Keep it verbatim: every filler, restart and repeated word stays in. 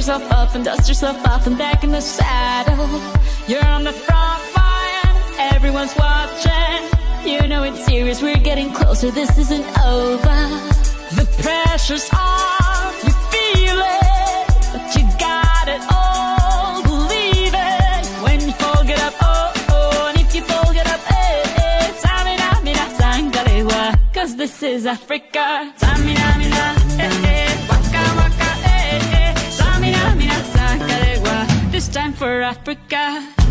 yourself up and dust yourself off and back in the saddle. You're on the front line, everyone's watching. You know it's serious, we're getting closer, this isn't over. The pressure's on, you feel it, but you got it all, believe it. When you fall, get up, oh, oh, and if you fall, get up, eh, eh. Tamina, mina, sangalewa, cause this is Africa. Tamina, mina, eh, eh, waka, waka, eh, eh. Tamina, mina, sangalewa, this time for Africa.